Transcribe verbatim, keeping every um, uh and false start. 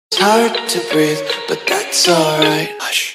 It's hard to breathe, but that's alright. Hush.